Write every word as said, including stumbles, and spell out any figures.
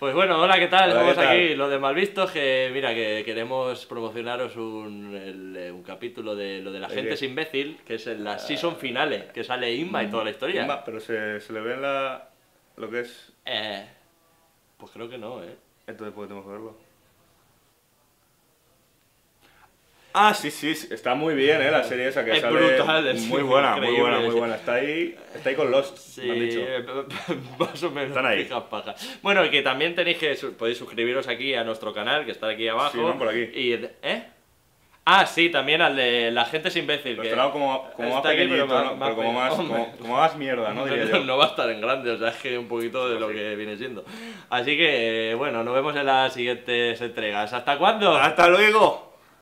Pues bueno, hola, ¿qué tal? Hola, Estamos ¿qué tal? aquí, los de Malvistos, que mira, que queremos promocionaros un, el- eh, un capítulo de lo de la ¿De gente qué? es imbécil, que es en la season finale, que sale Inma y toda la historia. Inma, pero se, se le ve en la... lo que es... Eh, pues creo que no, ¿eh? Entonces, ¿por qué tenemos que verlo? Ah, sí, sí, sí, está muy bien, ¿eh? La serie esa que Es sale... brutal, es muy buena, muy buena, increíble. muy buena. Está ahí, está ahí con Lost, Sí, me han dicho. eh, más o menos, Están ahí. fijas pajas. Bueno, y que también tenéis que, su- podéis suscribiros aquí a nuestro canal, que está aquí abajo. Sí, ¿no? Por aquí. Y, ¿eh? Ah, sí, también al de La gente es imbécil. Pero que estará como, como más está aquí, pequeñito, pero más- ¿no? más Pero como pe- más, hombre. como, como más mierda, ¿no? Diría No, yo. no va a estar en grande, o sea, es que un poquito de lo Sí. que viene siendo. Así que, bueno, nos vemos en las siguientes entregas. ¿Hasta cuándo? ¡Hasta luego!